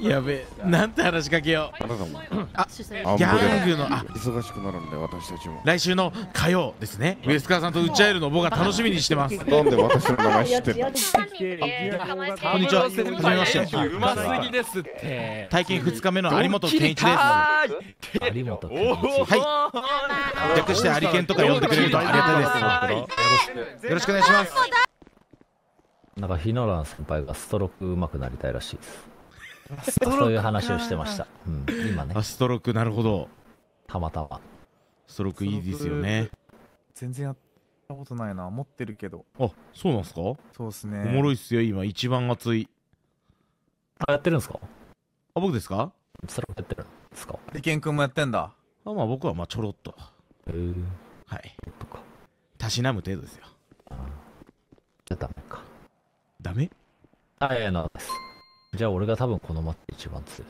やべえ、なんて話しかけよう。 あなたもギャングの忙しくなるんで私たちも。 来週の火曜ですね。ウエスカーさんと打ち合えるのを僕は楽しみにしてます。 なんで私の名前知ってるの？ こんにちは、はじめまして。 うますぎですって。 体験2日目の有本健一です。 有本健一。 はい。略して有健とか呼んでくれるとありがたいです。よろしくお願いします。 なんか日野蘭先輩がストローク上手くなりたいらしいです。そういう話をしてました。今ね。 ストローク、なるほど。 たまたま。 ストロークいいですよね。 全然やったことないな。持ってるけど。 あ、そうなんすか？ そうですね。 おもろいっすよ、今一番熱い。 あ、やってるんですか？ あ、僕ですか？ ストロークやってるんですか？ リケン君もやってんだ。 まあ僕はまあちょろっと。はい。たしなむ程度ですよ。 じゃあダメか。 ダメ？ あ、いや、なんです。じゃあ俺が多分このマッチ一番強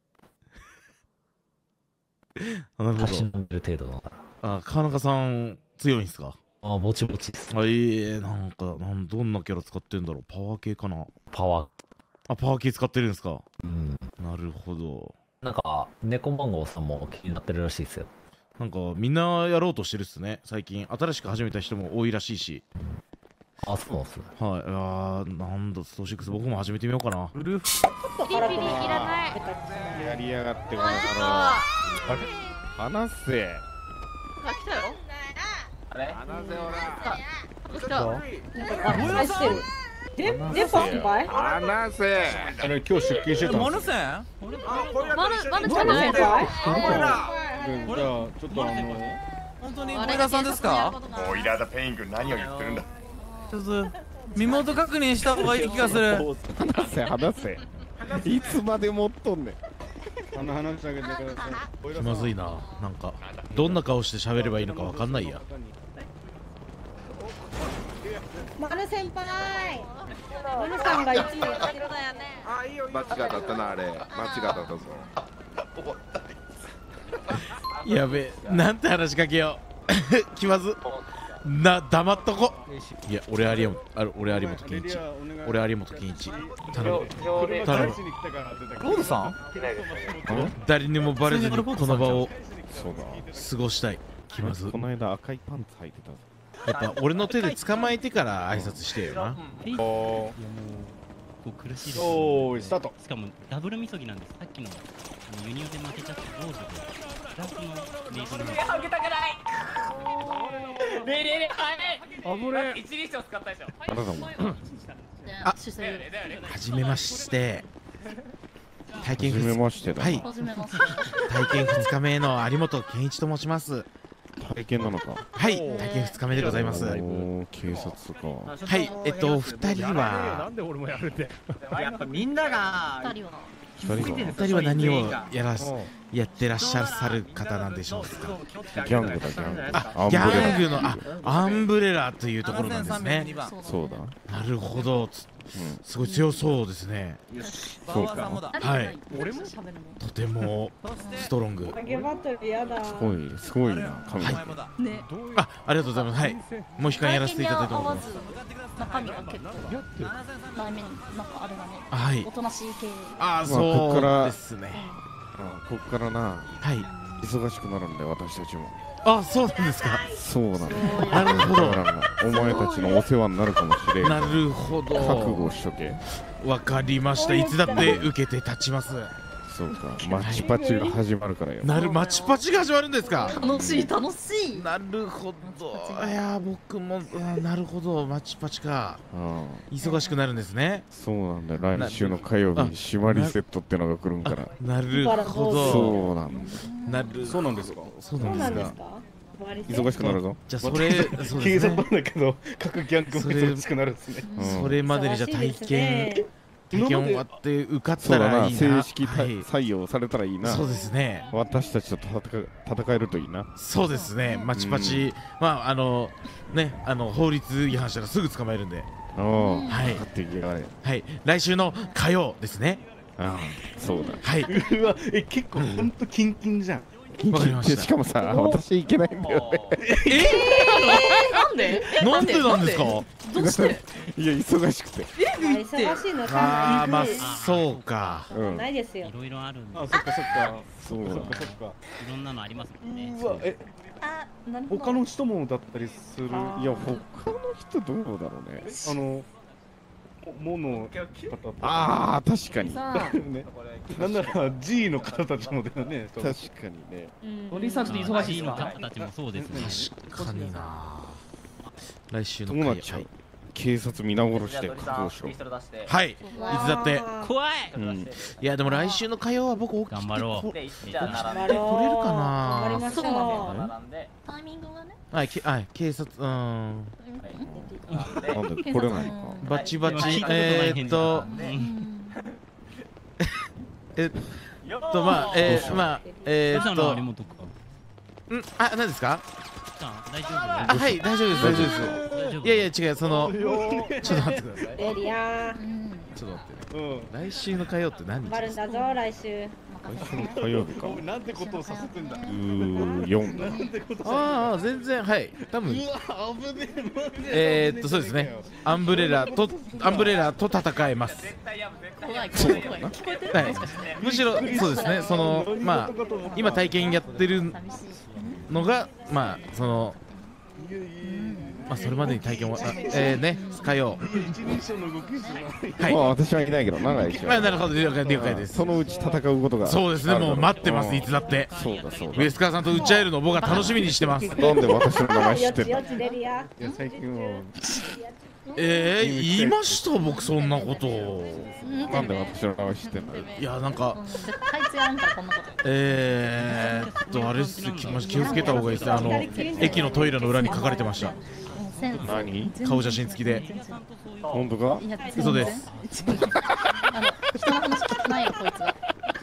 い。 なるほど。 たしなめる程度だから。 あ、川中さん強いんすか？ あ、ぼちぼちです。 なんかどんなキャラ使ってんだろう。パワー系かな。 パワー。 あ、パワー系使ってるんですか？ うん。 なるほど。 なんか猫マンゴーさんも気になってるらしいですよ。 なんかみんなやろうとしてるっすね。最近新しく始めた人も多いらしいし。 あ、そうなんすね。 はい。なんだスト6、僕も始めてみようかな。 ウルフピリピリいらない。 やりやがってこの野郎。話せ。 あ、来たよ。 あれ？話せほら。 来た。 話してる。で、パスバイ？ 話せ。 今日出勤してたんマヌですよ。 セン？ マヌじゃない。 じゃあちょっと本当に小井田さんですか？ オイラだペイン君何を言ってるんだ。 ちょっと身元確認した方がいい気がする。 話せ。いつまで持っとんねん。 話してあげてください。 気まずいな。なんかどんな顔して喋ればいいのかわかんないや。 マヌ先輩。マヌさんがいつもやってる。 間違ったったなあれ。間違ったったぞ。 やべえ、なんて話しかけよう。気まず。黙っとこ。いや、俺有本健一。俺有本健一。頼む。頼む。 ロードさん？ 誰にもバレずにこの場をそうだ。 過ごしたい。気まず。 この間赤いパンツ履いてたぞ。 やっぱ俺の手で捕まえてから挨拶してよな。 苦しいです。 おーい、スタート。 しかもダブルみそぎなんです。さっきの輸入で負けちゃったゴールドでプラスのレートのあげたくない。 危ねえ。 一輪車を使ったでしょ。 あなたも。 あ、はじめまして。体験2日。はい。体験2日目の有本健一と申します。 体験なのか。 はい、体験2日目でございます。 警察か。 はい、2人は。 なんで俺もやるって。 やっぱみんなが。 2人は何をやってらっしゃる方なんでしょうか？ ギャングだ、ギャング。 あ、ギャングのアンブレラというところなんですね。 そうだ。 なるほど。すごい強そうですね。 そうか。 はい。とてもストロング。 すごいな。神。 ありがとうございます。はい。もう一回やらせていただいております。 中身が結構内面なんかあれがね。 はい。 おとなしい系。 ああ、そうですね。 ここからな。 はい。 忙しくなるんで私たちも。 あ、そうなんですか。 そうなの。 なるほど。 お前たちのお世話になるかもしれん。 なるほど。 覚悟しとけ。 わかりました。いつだって受けて立ちます。 そうか。マチパチが始まるからよ。 マチパチが始まるんですか。 楽しい楽しい。 なるほど。いや僕もなるほど。マチパチか。忙しくなるんですね。 そうなんだよ。来週の火曜日に締まりセットってのが来るんから。 なるほど。 そうなんだ。 そうなんですか。 そうなんですか。 忙しくなるぞ。 じゃあそれ警察なんだけど各ギャングも忙しくなるんですね。 それまでにじゃあ体験終わって受かったらいいな。 正式採用されたらいいな。 そうですね。 私たちと戦えるといいな。 そうですね。マチパチ、まあね、法律違反したらすぐ捕まえるんで。はい。はい。来週の火曜ですね。 ああ、そうだ。 はい。 うわ、結構本当キンキンじゃん。 わかりました。 しかもさ、私行けないんだよね。 なんで？ なんでなんですか？ どうして？ いや、忙しくて。 行って忙しいのああまあさそうか。 うんないですよい。ろいろあるんで、 あ、そっかそっか。 そうだそっかそっか。 いろんなのありますもんね。 うわ、 あ、なるほど。 他の人もだったりする。 あいや他の人どうだろうね。 モの方とか。 ああ確かにさね。なんなら G の方たちもだよね。 確かにね。 あ、 リさんちょっと忙しいのですか方たちもそうですね。 確かにな。来週のどうなっちゃう。警察皆殺しで覚悟しろ。 はい。いつだって。 怖い。 うん。 いやでも来週の火曜は僕起きて頑張ろう。 起きてこれるかな。 頑張りましょう。 タイミングがね。 はい警察なんでこれないか。 バチバチ聞いたことない返事だったまあどうしたの有本君。 何ですか。 大丈夫。 はい大丈夫です大丈夫です。 大丈夫。 いやいや違うそのちょっと待ってください。 レリアー。 ちょっと待ってね。来週の火曜って何日頑張るんだぞ、来週。 来週の火曜日か。 なんてことをさせてんだ。 4 ああ全然はい多分うわ、危ねそうですねアンブレラと戦えます。 怖い怖い怖い。聞こえてる？ はいむしろそうですねそのまあ今体験やってる寂しい。 のがまあそのまあそれまでに体験をね火曜一人称の動きですよ。 はいまあ私はいないけど長いし。 なるほど了解です。 そのうち戦うことが。 そうですねもう待ってますいつだって。 そうだそうウエスカーさんと打ち合えるのを僕は楽しみにしてます。 だ。なんで私の名前知ってんの。 よちよちレリア。 いや、最近は。 言いました僕そんなことを。 なんで私の名前知ってんの。 いやなんか絶対強やんからこんなこと。 あれっす気をつけた方がいいですね駅のトイレの裏に書かれてました何。 顔写真付きで。 本当か。 いや嘘です。 人の話聞かないよこいつは。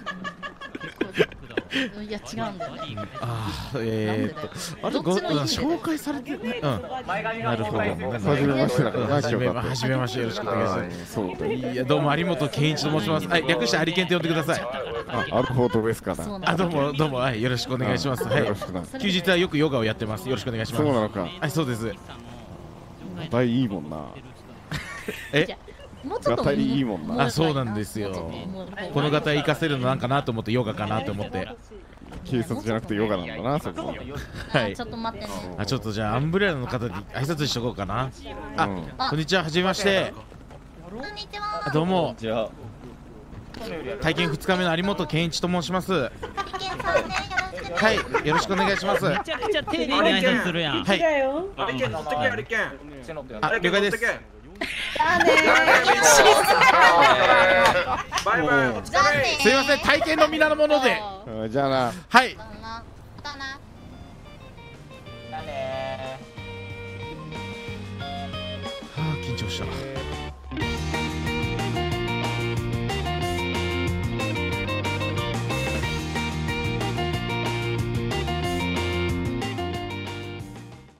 いや違うんだよね。 あれ紹介されてね。なるほど。 初めましてだから初めましてよろしくお願いします。 そうだ。 いやどうも有本健一と申します。はい略してハリケンって呼んでください。 アルフォートウェスカだ。 そうなんだ。 どうもはいよろしくお願いします。はいよろしくな。 休日はよくヨガをやってます。よろしくお願いします。 そうなのか。 はいそうです。 大いいもんな。 もうちょっとガタイいいもんな。 あそうなんですよ。この方活かせるのなんかなと思ってヨガかなと思って。 警察じゃなくてヨガなんだなそこ。 はいちょっと待ってね。 ちょっとじゃあアンブレラの方に挨拶しとこうかな。 うんこんにちははじめまして。 こんにちは。 どうもじゃあ。 体験2日目の有本健一と申します。 ハリケンさんねはいよろしくお願いします。 めちゃくちゃ丁寧に挨拶するやん。 はいだよ。 ハリケン乗ってけハリケン。 了解です。 だねバイバイ。 じゃあね。 すいません体験の皆のもので。 じゃあな。 はいまたな。 緊張した。